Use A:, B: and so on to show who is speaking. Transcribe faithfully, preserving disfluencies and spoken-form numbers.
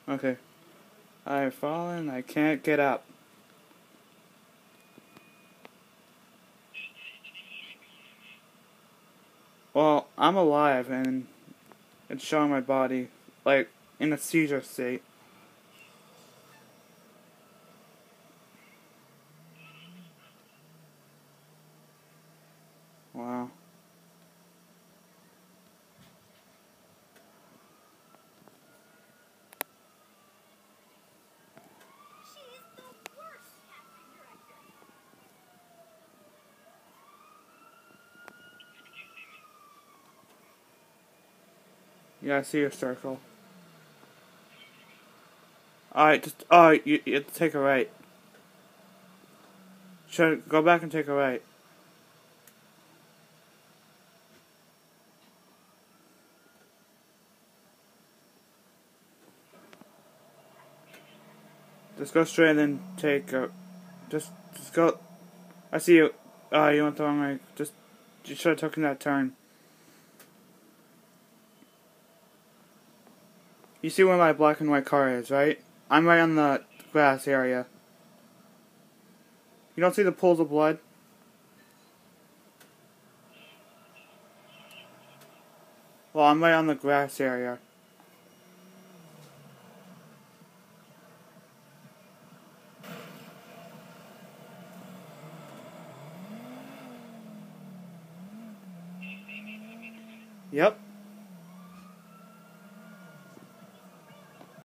A: Okay. I've fallen. I can't get up. Well, I'm alive and it's showing my body, like, in a seizure state. Wow. Yeah, I see your circle. Alright, just, oh, you, you have to take a right. Should go back and take a right. Just go straight and then take a, just, just go, I see you. Oh, you went the wrong way. Just, you should have taken that turn. You see where my black and white car is, right? I'm right on the grass area. You don't see the pools of blood? Well, I'm right on the grass area. Yep.